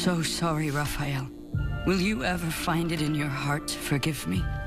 so sorry, Raphael. Will you ever find it in your heart to forgive me?